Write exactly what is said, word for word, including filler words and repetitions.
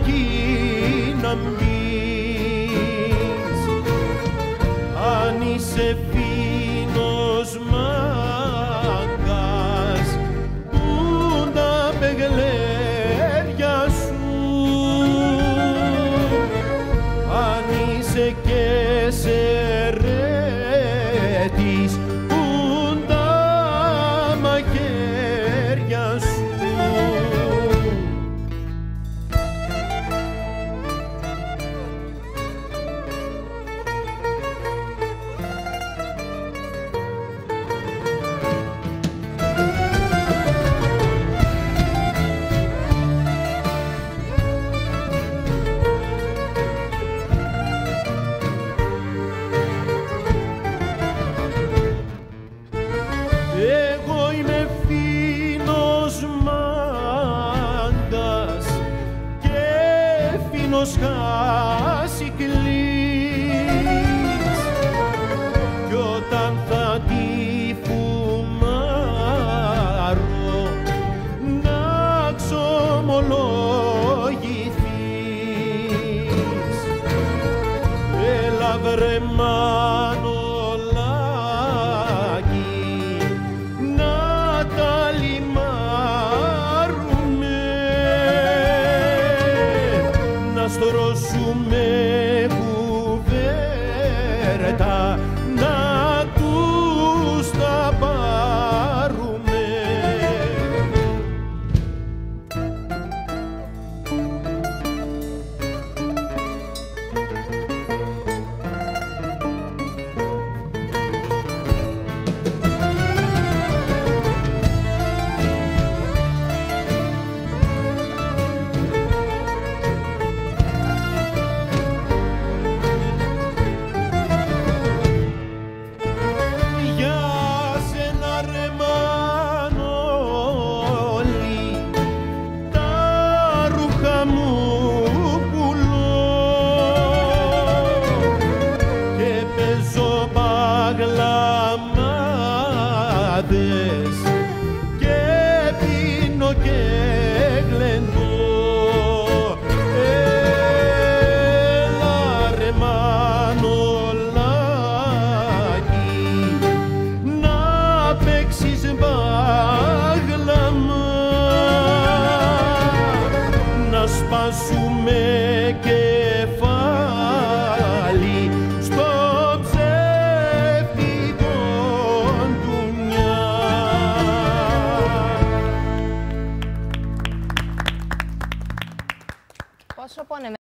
εκεί να μπεις. Αν είσαι φίνος μάγκας, πουν τα πεγλέρια σου. Αν είσαι και σερέτης, πουν τα μαχαίρια σου. Εγώ είμαι φίνος μάγκας και φίνος χάσικλης, κι όταν θα τη φουμάρω να ξομολογηθείς. Έλα βρε Μανολάκη, να τα λιμάρουμε, να στρώσουμε κουβέρτα, να τους τα πάρουμε. Και πίνω και γλεντώ. Έλα ρε Μανολάκη, να παίξεις μπάγλαμα, να σπάσουμε